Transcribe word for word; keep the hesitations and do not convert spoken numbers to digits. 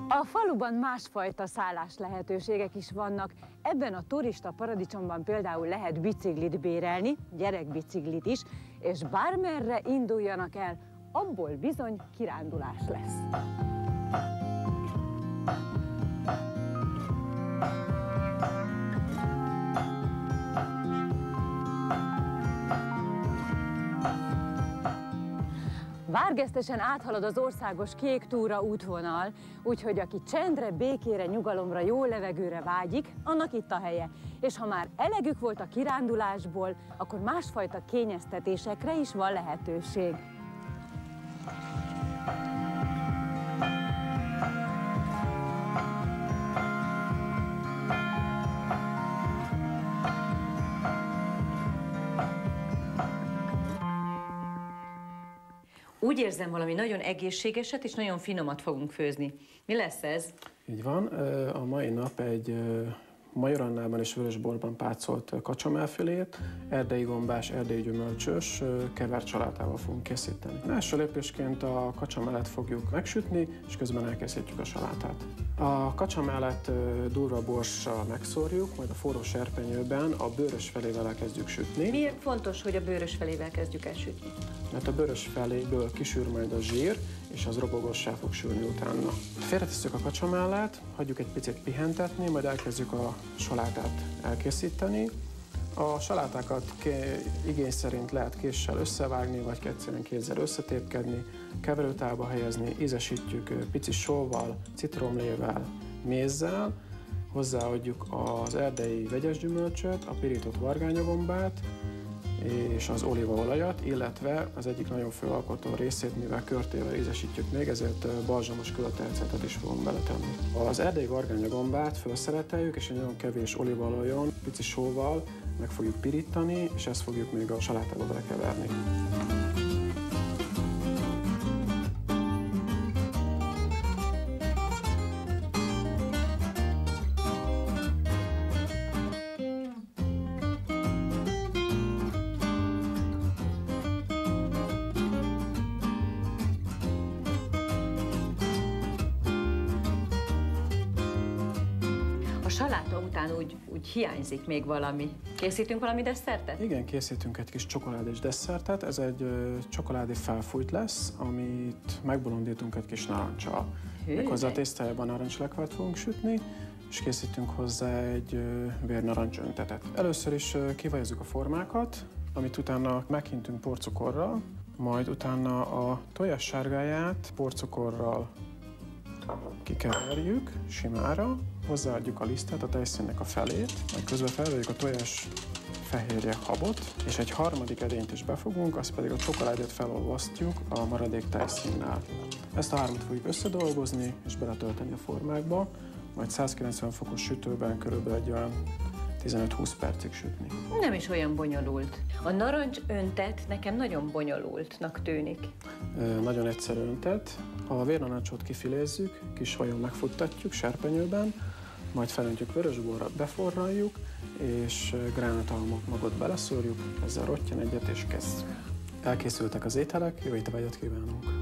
A faluban másfajta szállás lehetőségek is vannak. Ebben a turista paradicsomban például lehet biciklit bérelni, gyerekbiciklit is, és bármerre induljanak el, abból bizony kirándulás lesz. Várgesztesen áthalad az országos Kék Túra útvonal, úgyhogy aki csendre, békére, nyugalomra, jó levegőre vágyik, annak itt a helye. És ha már elegük volt a kirándulásból, akkor másfajta kényeztetésekre is van lehetőség. Úgy érzem, valami nagyon egészségeset és nagyon finomat fogunk főzni. Mi lesz ez? Így van. A mai nap egy majorannában és vörösborban pácolt kacsamelfilét, erdei gombás, erdei gyümölcsös, kevert salátával fogunk készíteni. Első lépésként a kacsamelet fogjuk megsütni, és közben elkészítjük a salátát. A kacsamelet durva borssal megszórjuk, majd a forró serpenyőben a bőrös felével elkezdjük sütni. Miért fontos, hogy a bőrös felével kezdjük el sütni? Mert a bőrös feléből kisül majd a zsír, és az robogossá fog sülni utána. Félretesszük a kacsamellát, hagyjuk egy picit pihentetni, majd elkezdjük a salátát elkészíteni. A salátákat igény szerint lehet késsel összevágni, vagy egyszerűen kézzel összetépkedni, keverőtálba helyezni, ízesítjük pici sóval, citromlével, mézzel, hozzáadjuk az erdei vegyes gyümölcsöt, a pirított vargányagombát, és az olívaolajat, illetve az egyik nagyon fő alkotó részét, mivel körtével ízesítjük még, ezért balzsamos költercetet is fogunk beletenni. Az erdei vargányagombát felszereteljük, és egy nagyon kevés olívaolajon, pici sóval meg fogjuk pirítani, és ezt fogjuk még a salátába belekeverni. A saláta után úgy, úgy hiányzik még valami. Készítünk valami desszertet? Igen, készítünk egy kis csokoládés desszertet. Ez egy ö, csokoládé felfújt lesz, amit megbolondítunk egy kis naranccsal. Méghozzá a tésztájában narancslekvárt fogunk sütni, és készítünk hozzá egy ö, vérnarancs öntetet. Először is ö, kivajozzuk a formákat, amit utána meghintünk porcukorral, majd utána a tojás sárgáját porcukorral kikeverjük simára, hozzáadjuk a lisztet, a tejszínnek a felét, majd közben felvegyük a tojás fehérje habot, és egy harmadik edényt is befogunk, azt pedig a csokoládét felolvasztjuk a maradék tejszínnel. Ezt a hármat fogjuk összedolgozni és beletölteni a formákba, majd százkilencven fokos sütőben körülbelül egy olyan tizenöt-húsz percig sütni. Nem is olyan bonyolult. A narancs öntet nekem nagyon bonyolultnak tűnik. Ö, nagyon egyszerű öntet. A vérnarancsot kifilézzük, kis vajon megfuttatjuk serpenyőben, majd felöntjük vörösborra, beforraljuk, és gránátalma magot beleszórjuk, ezzel rottyan egyet és kész. Elkészültek az ételek, jó étvágyat kívánunk!